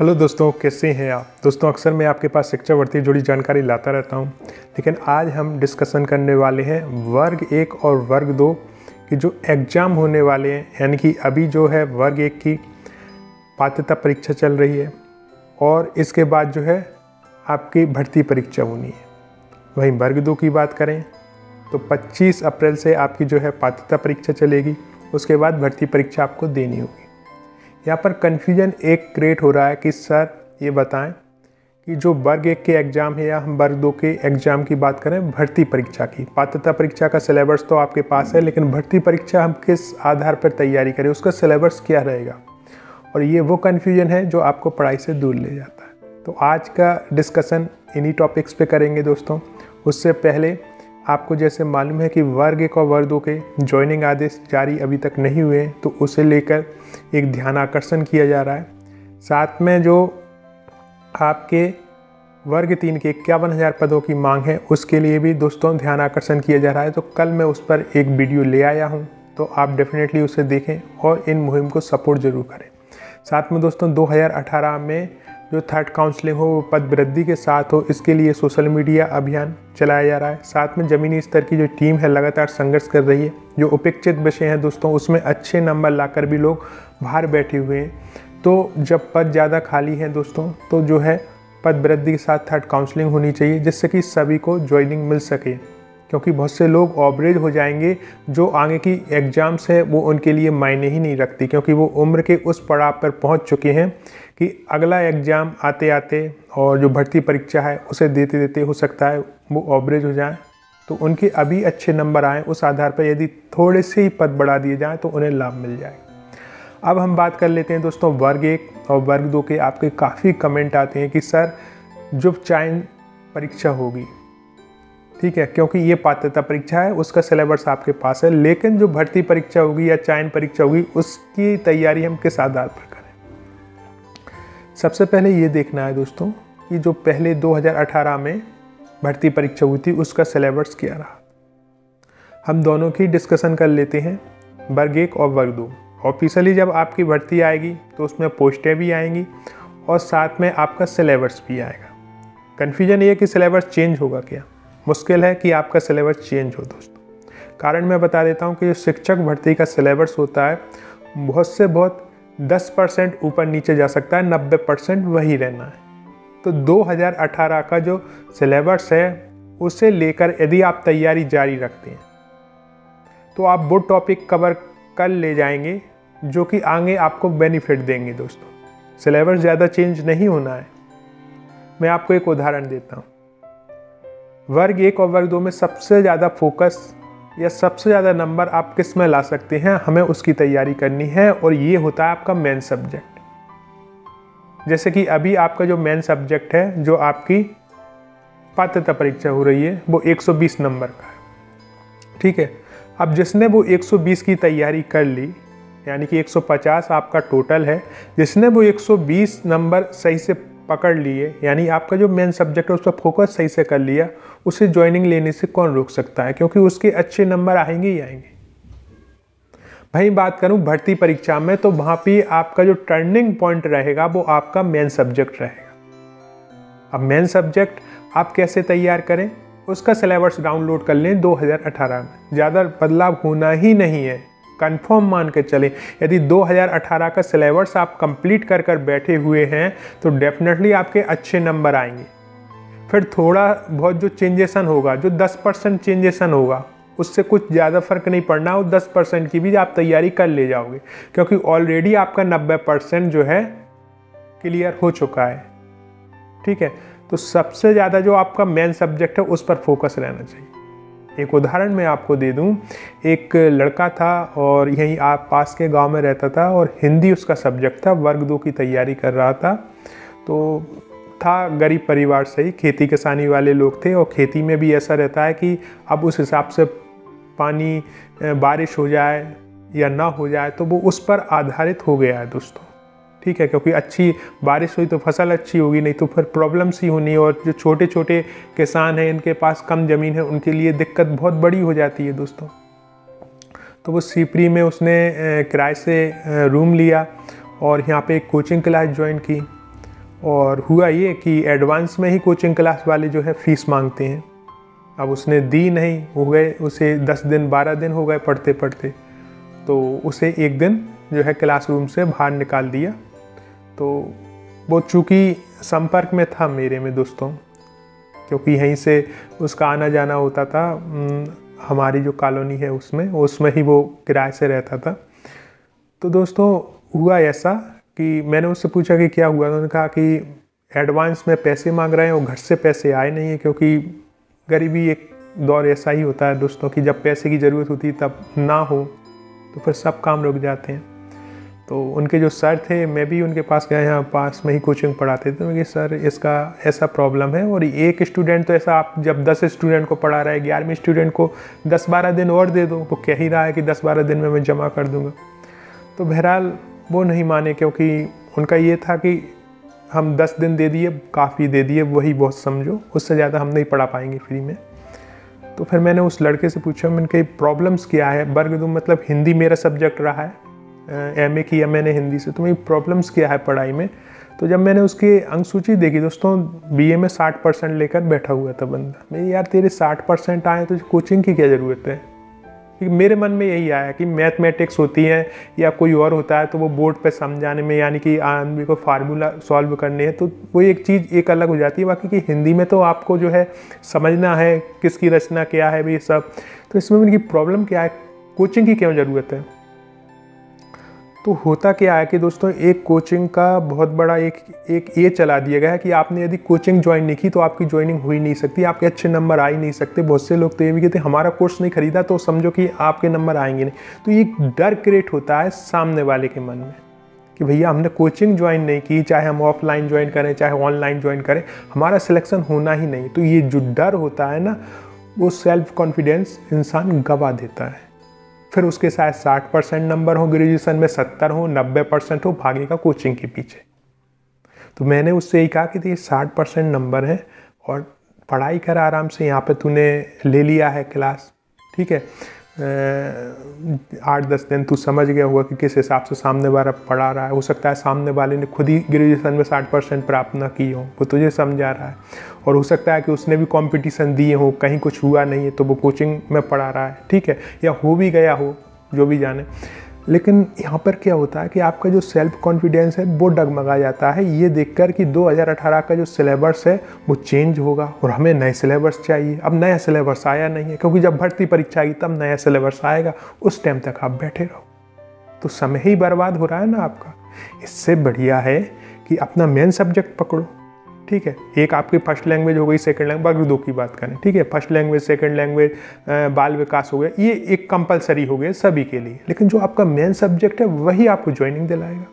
Hello दोस्तों, कैसे हैं आप। दोस्तों, अक्सर मैं आपके पास शिक्षा वर्ती जुड़ी जानकारी लाता रहता हूं, लेकिन आज हम डिस्कशन करने वाले हैं वर्ग 1 और वर्ग 2 की जो एग्ज़ाम होने वाले हैं। यानी कि अभी जो है वर्ग 1 की पात्रता परीक्षा चल रही है और इसके बाद जो है आपकी भर्ती परीक्षा होनी है। वहीं वर्ग 2 की बात करें तो 25 अप्रैल से आपकी जो है पात्रता परीक्षा चलेगी, उसके बाद भर्ती परीक्षा आपको देनी होगी। यहाँ पर कन्फ्यूजन एक क्रिएट हो रहा है कि सर ये बताएं कि जो वर्ग 1 के एग्ज़ाम है या हम वर्ग 2 के एग्ज़ाम की बात करें, भर्ती परीक्षा की, पात्रता परीक्षा का सिलेबस तो आपके पास है, लेकिन भर्ती परीक्षा हम किस आधार पर तैयारी करें, उसका सिलेबस क्या रहेगा। और ये वो कन्फ्यूजन है जो आपको पढ़ाई से दूर ले जाता है। तो आज का डिस्कशन इन्हीं टॉपिक्स पे करेंगे दोस्तों। उससे पहले आपको जैसे मालूम है कि वर्ग 1 और वर्ग 2 के ज्वाइनिंग आदेश जारी अभी तक नहीं हुए हैं, तो उसे लेकर एक ध्यान आकर्षण किया जा रहा है। साथ में जो आपके वर्ग 3 के 51,000 पदों की मांग है, उसके लिए भी दोस्तों ध्यान आकर्षण किया जा रहा है। तो कल मैं उस पर एक वीडियो ले आया हूं, तो आप डेफिनेटली उसे देखें और इन मुहिम को सपोर्ट ज़रूर करें। साथ में दोस्तों 2018 में जो थर्ड काउंसलिंग हो वो पद वृद्धि के साथ हो, इसके लिए सोशल मीडिया अभियान चलाया जा रहा है। साथ में ज़मीनी स्तर की जो टीम है लगातार संघर्ष कर रही है। जो उपेक्षित विषय हैं दोस्तों, उसमें अच्छे नंबर लाकर भी लोग बाहर बैठे हुए हैं। तो जब पद ज़्यादा खाली हैं दोस्तों, तो जो है पद वृद्धि के साथ थर्ड काउंसलिंग होनी चाहिए, जिससे कि सभी को ज्वाइनिंग मिल सके। क्योंकि बहुत से लोग ओवरेज हो जाएंगे, जो आगे की एग्ज़ाम्स है वो उनके लिए मायने ही नहीं रखती, क्योंकि वो उम्र के उस पड़ाव पर पहुंच चुके हैं कि अगला एग्ज़ाम आते आते और जो भर्ती परीक्षा है उसे देते देते हो सकता है वो ओवरेज हो जाए। तो उनके अभी अच्छे नंबर आएँ, उस आधार पर यदि थोड़े से ही पद बढ़ा दिए जाएँ तो उन्हें लाभ मिल जाए। अब हम बात कर लेते हैं दोस्तों वर्ग 1 और वर्ग 2 के। आपके काफ़ी कमेंट आते हैं कि सर जो चयन परीक्षा होगी, ठीक है, क्योंकि ये पात्रता परीक्षा है, उसका सिलेबस आपके पास है, लेकिन जो भर्ती परीक्षा होगी या चयन परीक्षा होगी उसकी तैयारी हम किस आधार पर करें। सबसे पहले ये देखना है दोस्तों कि जो पहले 2018 में भर्ती परीक्षा हुई थी उसका सिलेबस क्या रहा। हम दोनों की डिस्कशन कर लेते हैं, वर्ग 1 और वर्ग 2। ऑफिशियली जब आपकी भर्ती आएगी तो उसमें पोस्टें भी आएंगी और साथ में आपका सिलेबस भी आएगा। कन्फ्यूजन ये है कि सिलेबस चेंज होगा क्या। मुश्किल है कि आपका सिलेबस चेंज हो दोस्तों। कारण मैं बता देता हूँ कि जो शिक्षक भर्ती का सिलेबस होता है बहुत से बहुत 10% ऊपर नीचे जा सकता है, 90% वही रहना है। तो 2018 का जो सिलेबस है उसे लेकर यदि आप तैयारी जारी रखते हैं तो आप वो टॉपिक कवर कर ले जाएंगे जो कि आगे आपको बेनिफिट देंगे दोस्तों। सिलेबस ज़्यादा चेंज नहीं होना है। मैं आपको एक उदाहरण देता हूँ। वर्ग 1 और वर्ग 2 में सबसे ज़्यादा फोकस या सबसे ज़्यादा नंबर आप किस में ला सकते हैं, हमें उसकी तैयारी करनी है, और ये होता है आपका मेन सब्जेक्ट। जैसे कि अभी आपका जो मेन सब्जेक्ट है, जो आपकी पात्रता परीक्षा हो रही है, वो 120 नंबर का है, ठीक है। अब जिसने वो 120 की तैयारी कर ली, यानी कि 150 आपका टोटल है, जिसने वो 120 नंबर सही से पकड़ लिए, यानी आपका जो मेन सब्जेक्ट है उस पर फोकस सही से कर लिया, उसे ज्वाइनिंग लेने से कौन रोक सकता है, क्योंकि उसके अच्छे नंबर आएंगे ही आएंगे। भाई बात करूं भर्ती परीक्षा में, तो वहां पे आपका जो टर्निंग पॉइंट रहेगा वो आपका मेन सब्जेक्ट रहेगा। अब मेन सब्जेक्ट आप कैसे तैयार करें, उसका सिलेबस डाउनलोड कर लें 2018 में। ज़्यादा बदलाव होना ही नहीं है, कंफर्म मान के चलें। यदि 2018 का सिलेबस आप कंप्लीट कर कर बैठे हुए हैं तो डेफिनेटली आपके अच्छे नंबर आएंगे। फिर थोड़ा बहुत जो चेंजेसन होगा, जो 10% चेंजेसन होगा, उससे कुछ ज़्यादा फर्क नहीं पड़ना, और 10% की भी आप तैयारी कर ले जाओगे, क्योंकि ऑलरेडी आपका 90% जो है क्लियर हो चुका है, ठीक है। तो सबसे ज़्यादा जो आपका मेन सब्जेक्ट है उस पर फोकस रहना चाहिए। एक उदाहरण मैं आपको दे दूं, एक लड़का था और यहीं आप पास के गांव में रहता था और हिंदी उसका सब्जेक्ट था, वर्ग 2 की तैयारी कर रहा था। तो था गरीब परिवार से ही, खेती किसानी वाले लोग थे, और खेती में भी ऐसा रहता है कि अब उस हिसाब से पानी, बारिश हो जाए या ना हो जाए तो वो उस पर आधारित हो गया है दोस्तों, ठीक है। क्योंकि अच्छी बारिश हुई तो फसल अच्छी होगी, नहीं तो फिर प्रॉब्लम्स ही होनी। और जो छोटे छोटे किसान हैं, इनके पास कम ज़मीन है, उनके लिए दिक्कत बहुत बड़ी हो जाती है दोस्तों। तो वो सीपरी में उसने किराए से रूम लिया और यहाँ पे एक कोचिंग क्लास ज्वाइन की। और हुआ ये कि एडवांस में ही कोचिंग क्लास वाले जो है फ़ीस मांगते हैं। अब उसने दी नहीं, हो गए उसे 10 दिन 12 दिन हो गए पढ़ते पढ़ते, तो उसे एक दिन जो है क्लासरूम से बाहर निकाल दिया। तो वो चूँकि संपर्क में था मेरे में दोस्तों, क्योंकि यहीं से उसका आना जाना होता था, हमारी जो कॉलोनी है उसमें ही वो किराए से रहता था। तो दोस्तों हुआ ऐसा कि मैंने उससे पूछा कि क्या हुआ, उन्होंने कहा कि एडवांस में पैसे मांग रहे हैं और घर से पैसे आए नहीं है, क्योंकि गरीबी एक दौर ऐसा ही होता है दोस्तों कि जब पैसे की ज़रूरत होती है तब ना हो तो फिर सब काम रुक जाते हैं। तो उनके जो सर थे, मैं भी उनके पास गया, यहाँ पास में ही कोचिंग पढ़ाते थे, मैं सर इसका ऐसा प्रॉब्लम है, और एक स्टूडेंट तो ऐसा, आप जब 10 स्टूडेंट को पढ़ा रहा है, 11वें स्टूडेंट को 10-12 दिन और दे दो, वो कह ही रहा है कि 10-12 दिन में मैं जमा कर दूँगा। तो बहरहाल वो नहीं माने, क्योंकि उनका ये था कि हम 10 दिन दे दिए, काफ़ी दे दिए, वही बहुत समझो, उससे ज़्यादा हम नहीं पढ़ा पाएंगे फ्री में। तो फिर मैंने उस लड़के से पूछा, मैंने कहा प्रॉब्लम्स क्या है, वर्ग 2 मतलब हिंदी मेरा सब्जेक्ट रहा है, MA किया मैंने हिंदी से, तो मेरी प्रॉब्लम्स क्या है पढ़ाई में। तो जब मैंने उसकी अंक सूची देखी दोस्तों, BA में 60% लेकर बैठा हुआ था बंदा। मैं यार तेरे 60% आए तो कोचिंग की क्या ज़रूरत है। मेरे मन में यही आया कि मैथमेटिक्स होती है या कोई और होता है तो वो बोर्ड पे समझाने में, यानी कि आदमी को फार्मूला सॉल्व करने हैं, तो वो एक चीज़ एक अलग हो जाती है। बाकी की हिंदी में तो आपको जो है समझना है किसकी रचना क्या है ये सब। तो इसमें उनकी प्रॉब्लम क्या है, कोचिंग की क्यों ज़रूरत है। तो होता क्या है कि दोस्तों एक कोचिंग का बहुत बड़ा एक ये चला दिया गया है कि आपने यदि कोचिंग ज्वाइन नहीं की तो आपकी ज्वाइनिंग हो ही नहीं सकती, आपके अच्छे नंबर आ ही नहीं सकते। बहुत से लोग तो ये भी कहते हैं हमारा कोर्स नहीं खरीदा तो समझो कि आपके नंबर आएंगे नहीं। तो ये डर क्रिएट होता है सामने वाले के मन में कि भैया हमने कोचिंग ज्वाइन नहीं की, चाहे हम ऑफलाइन ज्वाइन करें चाहे ऑनलाइन ज्वाइन करें, हमारा सिलेक्शन होना ही नहीं। तो ये जो डर होता है ना, वो सेल्फ कॉन्फिडेंस इंसान गवा देता है। फिर उसके साथ 60% नंबर हो, ग्रेजुएशन में 70 हो, 90% हो, भागेगा कोचिंग के पीछे। तो मैंने उससे यही कहा कि ये 60% नंबर है और पढ़ाई कर आराम से, यहाँ पे तूने ले लिया है क्लास, ठीक है, 8-10 दिन तू समझ गया होगा कि किस हिसाब से सामने वाला पढ़ा रहा है। हो सकता है सामने वाले ने खुद ही ग्रेजुएशन में 60% प्राप्त ना की हो, वो तुझे समझा रहा है, और हो सकता है कि उसने भी कंपटीशन दिए हो, कहीं कुछ हुआ नहीं है तो वो कोचिंग में पढ़ा रहा है, ठीक है, या हो भी गया हो, जो भी जाने। लेकिन यहाँ पर क्या होता है कि आपका जो सेल्फ कॉन्फिडेंस है वो डगमगा जाता है ये देखकर कि 2018 का जो सिलेबस है वो चेंज होगा और हमें नए सिलेबस चाहिए। अब नया सिलेबस आया नहीं है, क्योंकि जब भर्ती परीक्षा आएगी तब नया सिलेबस आएगा, उस टाइम तक आप बैठे रहो तो समय ही बर्बाद हो रहा है ना आपका। इससे बढ़िया है कि अपना मेन सब्जेक्ट पकड़ो, ठीक है। एक आपकी फर्स्ट लैंग्वेज हो गई, सेकंड लैंग्वेज, वर्ग 2 की बात करें, ठीक है, फर्स्ट लैंग्वेज, सेकंड लैंग्वेज, बाल विकास हो गया, ये एक कंपलसरी हो गया सभी के लिए। लेकिन जो आपका मेन सब्जेक्ट है वही आपको ज्वाइनिंग दिलाएगा।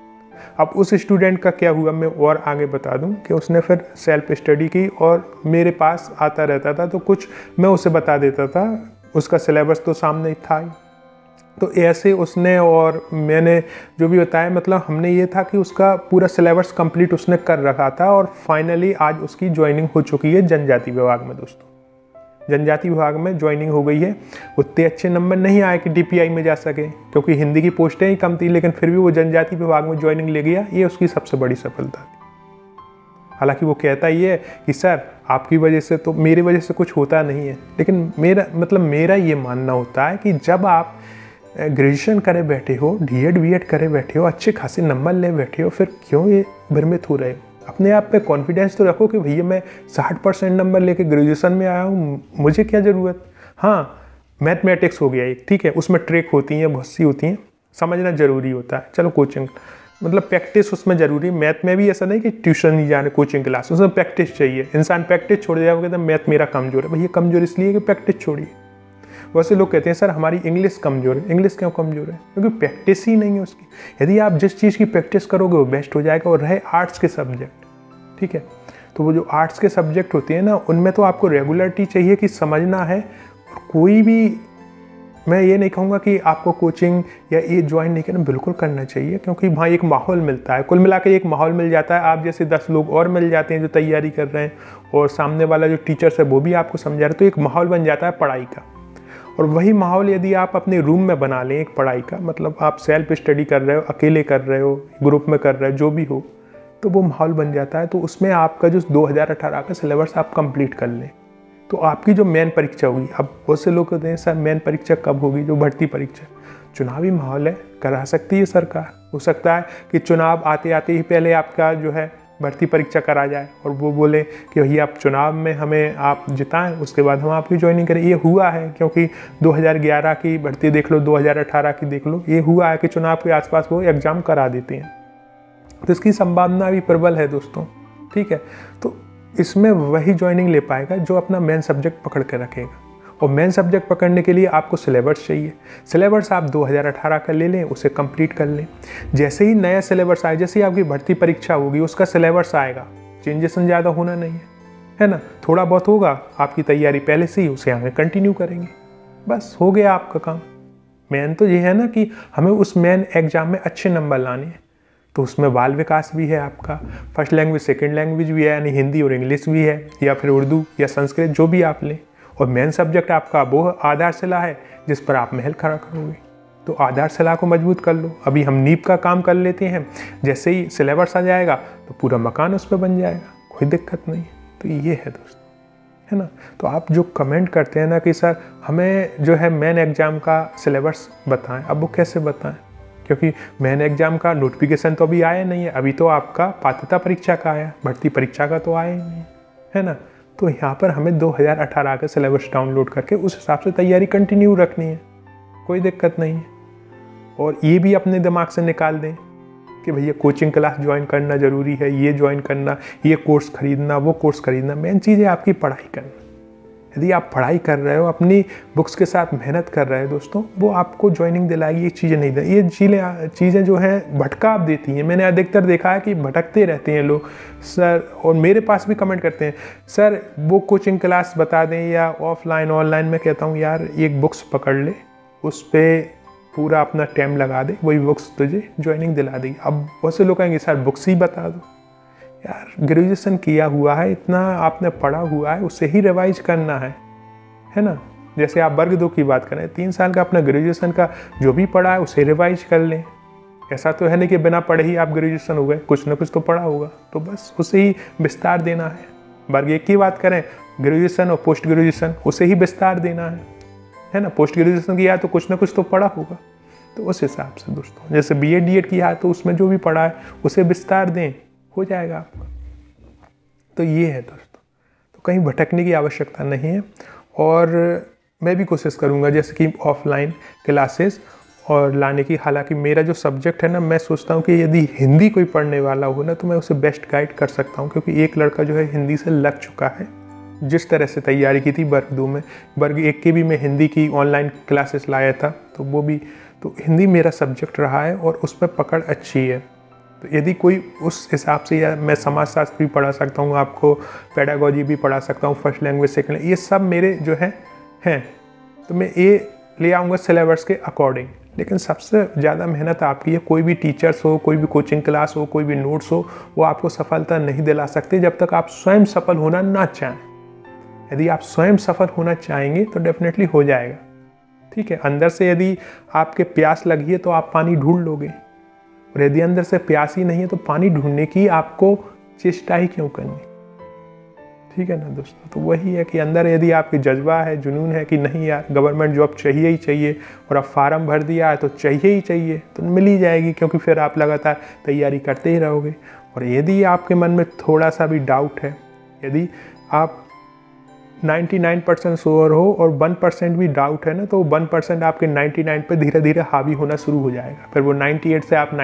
अब उस स्टूडेंट का क्या हुआ मैं और आगे बता दूं कि उसने फिर सेल्फ स्टडी की और मेरे पास आता रहता था, तो कुछ मैं उसे बता देता था, उसका सिलेबस तो सामने था ही। तो ऐसे उसने और मैंने जो भी बताया, मतलब हमने ये था कि उसका पूरा सिलेबस कंप्लीट उसने कर रखा था और फाइनली आज उसकी ज्वाइनिंग हो चुकी है जनजाति विभाग में। दोस्तों जनजाति विभाग में ज्वाइनिंग हो गई है। उतने अच्छे नंबर नहीं आए कि DPI में जा सके, क्योंकि हिंदी की पोस्टें ही कम थी, लेकिन फिर भी वो जनजाति विभाग में ज्वाइनिंग ले गया। ये उसकी सबसे बड़ी सफलता थी। हालांकि वो कहता ही है कि सर आपकी वजह से, तो मेरी वजह से कुछ होता नहीं है, लेकिन मेरा ये मानना होता है कि जब आप ग्रेजुएशन करे बैठे हो, D.Ed B.Ed करे बैठे हो, अच्छे खासे नंबर ले बैठे हो, फिर क्यों ये भ्रमित हो रहे हो। अपने आप पे कॉन्फिडेंस तो रखो कि भैया मैं 60% नंबर लेके ग्रेजुएशन में आया हूँ, मुझे क्या ज़रूरत। हाँ मैथमेटिक्स हो गया एक, ठीक है, उसमें ट्रिक होती हैं, बहुत सी होती हैं, समझना ज़रूरी होता है। चलो कोचिंग मतलब प्रैक्टिस उसमें ज़रूरी। मैथ में भी ऐसा नहीं कि ट्यूशन नहीं जाने, कोचिंग क्लास, उसमें प्रैक्टिस चाहिए। इंसान प्रैक्टिस छोड़ दिया, वो कहता है मैथ मेरा कमज़ोर है। भैया कमज़ोर इसलिए कि प्रैक्टिस छोड़िए। वैसे लोग कहते हैं सर हमारी इंग्लिश कमज़ोर है। इंग्लिश क्यों कमज़ोर है? क्योंकि प्रैक्टिस ही नहीं है उसकी। यदि आप जिस चीज़ की प्रैक्टिस करोगे वो बेस्ट हो जाएगा। और रहे आर्ट्स के सब्जेक्ट, ठीक है, तो वो जो आर्ट्स के सब्जेक्ट होते हैं ना, उनमें तो आपको रेगुलरिटी चाहिए कि समझना है। कोई भी, मैं ये नहीं कहूँगा कि आपको कोचिंग या ये ज्वाइन नहीं करना, बिल्कुल करना चाहिए, क्योंकि वहाँ एक माहौल मिलता है। कुल मिला के एक माहौल मिल जाता है। आप जैसे 10 लोग और मिल जाते हैं जो तैयारी कर रहे हैं, और सामने वाला जो टीचर्स है वो भी आपको समझा रहे हैं, तो एक माहौल बन जाता है पढ़ाई का। और वही माहौल यदि आप अपने रूम में बना लें एक पढ़ाई का, मतलब आप सेल्फ स्टडी कर रहे हो, अकेले कर रहे हो, ग्रुप में कर रहे हो, जो भी हो, तो वो माहौल बन जाता है। तो उसमें आपका जो 2018 का सिलेबस आप कंप्लीट कर लें, तो आपकी जो मेन परीक्षा होगी, अब बहुत से लोग कहते हैं सर मेन परीक्षा कब होगी, जो भर्ती परीक्षा, चुनावी माहौल है, करा सकती है सरकार। हो सकता है कि चुनाव आते आते ही पहले आपका जो है भर्ती परीक्षा करा जाए और वो बोले कि भैया आप चुनाव में हमें आप जिताएं, उसके बाद हम आपकी ज्वाइनिंग करें। ये हुआ है, क्योंकि 2011 की भर्ती देख लो, 2018 की देख लो, ये हुआ है कि चुनाव के आसपास वो एग्ज़ाम करा देते हैं। तो इसकी संभावना भी प्रबल है दोस्तों, ठीक है। तो इसमें वही ज्वाइनिंग ले पाएगा जो अपना मेन सब्जेक्ट पकड़ के रखेगा, और मेन सब्जेक्ट पकड़ने के लिए आपको सिलेबस चाहिए। सिलेबस आप 2018 का ले लें, उसे कंप्लीट कर लें। जैसे ही नया सिलेबस आए, जैसे ही आपकी भर्ती परीक्षा होगी, उसका सिलेबस आएगा, चेंजेस ज़्यादा होना नहीं है ना, थोड़ा बहुत होगा, आपकी तैयारी पहले से ही, उसे आगे कंटिन्यू करेंगे, बस हो गया आपका काम। मेन तो ये है ना कि हमें उस मेन एग्ज़ाम में अच्छे नंबर लाने हैं। तो उसमें बाल विकास भी है, आपका फर्स्ट लैंग्वेज सेकंड लैंग्वेज भी है, यानी हिंदी और इंग्लिश भी है, या फिर उर्दू या संस्कृत, जो भी आप लें। और मेन सब्जेक्ट आपका वो आधारशिला है जिस पर आप महल खड़ा करोगे। तो आधारशिला को मजबूत कर लो। अभी हम नींव का काम कर लेते हैं, जैसे ही सिलेबस आ जाएगा तो पूरा मकान उस पर बन जाएगा, कोई दिक्कत नहीं। तो ये है दोस्तों, है ना। तो आप जो कमेंट करते हैं ना कि सर हमें जो है मेन एग्ज़ाम का सिलेबस बताएं, अब वो कैसे बताएं, क्योंकि मेन एग्ज़ाम का नोटिफिकेशन तो अभी आया नहीं है, अभी तो आपका पात्रता परीक्षा का आया, भर्ती परीक्षा का तो आया ही नहीं, है ना। तो यहाँ पर हमें 2018 का सिलेबस डाउनलोड करके उस हिसाब से तैयारी कंटिन्यू रखनी है, कोई दिक्कत नहीं है। और ये भी अपने दिमाग से निकाल दें कि भैया कोचिंग क्लास ज्वाइन करना ज़रूरी है, ये ज्वाइन करना, ये कोर्स खरीदना, वो कोर्स खरीदना। मेन चीज़ है आपकी पढ़ाई करना। यदि आप पढ़ाई कर रहे हो, अपनी बुक्स के साथ मेहनत कर रहे हो दोस्तों, वो आपको ज्वाइनिंग दिलाएगी, ये चीज़ें नहीं देगी। ये चीज़ें जो हैं भटकाव देती हैं। मैंने अधिकतर देखा है कि भटकते रहते हैं लोग सर, और मेरे पास भी कमेंट करते हैं सर वो कोचिंग क्लास बता दें या ऑफलाइन ऑनलाइन। मैं कहता हूँ यार एक बुक्स पकड़ ले, उस पर पूरा अपना टाइम लगा दे, वही बुक्स तुझे ज्वाइनिंग दिला देगी। अब बहुत से लोग कहेंगे सर बुक्स ही बता दो। यार ग्रेजुएशन किया हुआ है, इतना आपने पढ़ा हुआ है, उसे ही रिवाइज करना है ना। जैसे आप वर्ग 2 की बात करें, 3 साल का अपना ग्रेजुएशन का जो भी पढ़ा है उसे रिवाइज कर लें। ऐसा तो है नहीं कि बिना पढ़े ही आप ग्रेजुएशन हो गए, कुछ ना कुछ तो पढ़ा होगा, तो बस उसे ही विस्तार देना है। वर्ग 1 की बात करें, ग्रेजुएशन और पोस्ट ग्रेजुएशन, उसे ही विस्तार देना है ना। पोस्ट ग्रेजुएशन किया है तो कुछ ना कुछ तो पढ़ा होगा, तो उस हिसाब से दोस्तों, जैसे BA DED किया है तो उसमें जो भी पढ़ा है उसे विस्तार दें, हो जाएगा आपका। तो ये है दोस्तों, तो कहीं भटकने की आवश्यकता नहीं है। और मैं भी कोशिश करूँगा जैसे कि ऑफलाइन क्लासेस और लाने की। हालांकि मेरा जो सब्जेक्ट है ना, मैं सोचता हूँ कि यदि हिंदी कोई पढ़ने वाला हो ना तो मैं उसे बेस्ट गाइड कर सकता हूँ, क्योंकि एक लड़का जो है हिंदी से लग चुका है। जिस तरह से तैयारी की थी वर्ग 2 में, वर्ग 1 की भी मैं हिंदी की ऑनलाइन क्लासेस लाया था, तो वो भी, तो हिंदी मेरा सब्जेक्ट रहा है और उस पर पकड़ अच्छी है। तो यदि कोई उस हिसाब से, या मैं समाजशास्त्र भी पढ़ा सकता हूँ आपको, पेडागोजी भी पढ़ा सकता हूँ, फर्स्ट लैंग्वेज सेकंड, ये सब मेरे जो हैं तो मैं ये ले आऊँगा सिलेबस के अकॉर्डिंग। लेकिन सबसे ज़्यादा मेहनत आपकी है। कोई भी टीचर्स हो, कोई भी कोचिंग क्लास हो, कोई भी नोट्स हो, वो आपको सफलता नहीं दिला सकते जब तक आप स्वयं सफल होना ना चाहें। यदि आप स्वयं सफल होना चाहेंगे तो डेफिनेटली हो जाएगा, ठीक है। अंदर से यदि आपके प्यास लगी है तो आप पानी ढूंढ लोगे, और यदि अंदर से प्यास ही नहीं है तो पानी ढूंढने की आपको चेष्टा ही क्यों करनी, ठीक है ना दोस्तों। तो वही है कि अंदर यदि आपकी जज्बा है, जुनून है कि नहीं यार गवर्नमेंट जॉब चाहिए ही चाहिए, और आप फार्म भर दिया है तो चाहिए ही चाहिए, तो मिल ही जाएगी, क्योंकि फिर आप लगातार तैयारी करते ही रहोगे। और यदि आपके मन में थोड़ा सा भी डाउट है, यदि आप 99% श्योर हो और 1% भी डाउट है ना, तो 1% आपके 99 पे धीरे धीरे हावी होना शुरू हो जाएगा। फिर वो 98 से आप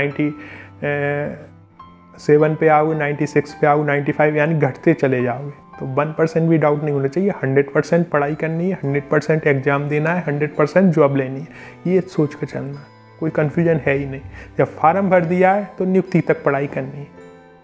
97 पे आओगे, 96 पे आओगे, 95, यानी घटते चले जाओगे। तो 1% भी डाउट नहीं होना चाहिए। 100% पढ़ाई करनी है, 100% एग्जाम देना है, 100% जॉब लेनी है, ये सोच कर चलना है, कोई कन्फ्यूजन है ही नहीं। जब फार्म भर दिया है तो नियुक्ति तक पढ़ाई करनी है,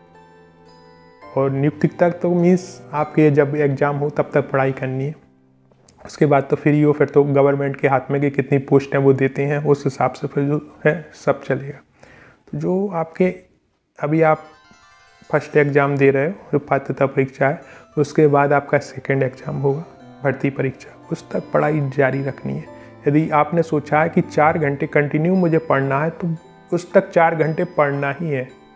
और नियुक्ति तक तो मीन्स आपके जब एग्ज़ाम हो तब तक पढ़ाई करनी है। उसके बाद तो फ्री हो, फिर तो गवर्नमेंट के हाथ में कि कितनी पोस्ट हैं वो देते हैं, उस हिसाब से फिर जो है सब चलेगा। तो जो आपके अभी आप फर्स्ट एग्ज़ाम दे रहे हो, जो पात्रता परीक्षा है, उसके बाद आपका सेकंड एग्ज़ाम होगा भर्ती परीक्षा, उस तक पढ़ाई जारी रखनी है। यदि आपने सोचा है कि 4 घंटे कंटिन्यू मुझे पढ़ना है, तो उस तक 4 घंटे पढ़ना ही है,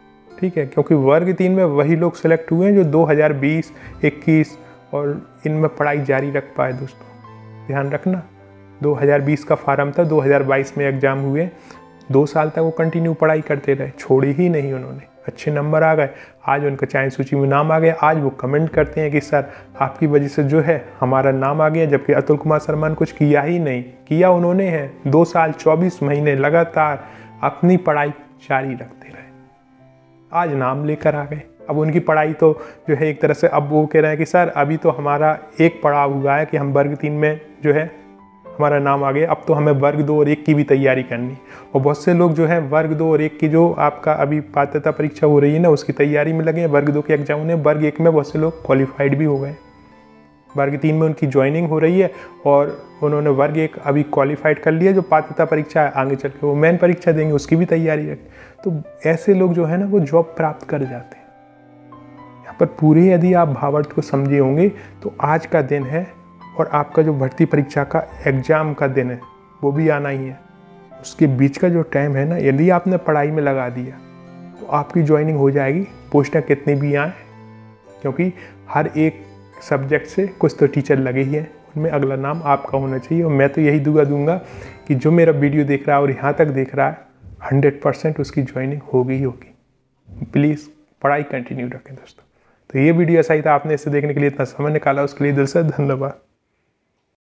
ठीक है, क्योंकि वर्ग 3 में वही लोग सेलेक्ट हुए हैं जो 2020, 21 और इनमें पढ़ाई जारी रख पाए। दोस्तों ध्यान रखना, 2020 का फार्म था, 2022 में एग्ज़ाम हुए, 2 साल तक वो कंटिन्यू पढ़ाई करते रहे, छोड़ी ही नहीं उन्होंने, अच्छे नंबर आ गए, आज उनका चयन सूची में नाम आ गया। आज वो कमेंट करते हैं कि सर आपकी वजह से जो है हमारा नाम आ गया, जबकि अतुल कुमार शर्मा ने कुछ किया ही नहीं। किया उन्होंने है, 2 साल 24 महीने लगातार अपनी पढ़ाई जारी रखते रहे, आज नाम लेकर आ गए। अब उनकी पढ़ाई तो जो है एक तरह से अब वो कह रहे हैं कि सर अभी तो हमारा एक पड़ाव हुआ है कि हम वर्ग 3 में जो है हमारा नाम आ गया, अब तो हमें वर्ग 2 और 1 की भी तैयारी करनी। और बहुत से लोग जो है वर्ग 2 और 1 की जो आपका अभी पात्रता परीक्षा हो रही है ना, उसकी तैयारी में लगे हैं। वर्ग 2 के एग्जाम ने वर्ग 1 में बहुत से लोग क्वालिफाइड भी हो गए, वर्ग 3 में उनकी ज्वाइनिंग हो रही है और उन्होंने वर्ग 1 अभी क्वालिफाइड कर लिया। जो पात्रता परीक्षा है आगे चल के वो मेन परीक्षा देंगे, उसकी भी तैयारी रखें। तो ऐसे लोग जो है ना वो जॉब प्राप्त कर जाते हैं। यहाँ पर पूरे यदि आप भावार्थ को समझे होंगे तो आज का दिन है और आपका जो भर्ती परीक्षा का एग्ज़ाम का दिन है वो भी आना ही है। उसके बीच का जो टाइम है ना, यदि आपने पढ़ाई में लगा दिया तो आपकी ज्वाइनिंग हो जाएगी, पोस्टें कितनी भी आएँ, क्योंकि हर एक सब्जेक्ट से कुछ तो टीचर लगे ही हैं, उनमें अगला नाम आपका होना चाहिए। और मैं तो यही दुआ दूंगा कि जो मेरा वीडियो देख रहा है और यहाँ तक देख रहा है 100% उसकी ज्वाइनिंग होगी ही होगी। प्लीज़ पढ़ाई कंटिन्यू रखें दोस्तों। तो ये वीडियो ऐसा ही था, आपने इसे देखने के लिए इतना समय निकाला उसके लिए दिल से धन्यवाद।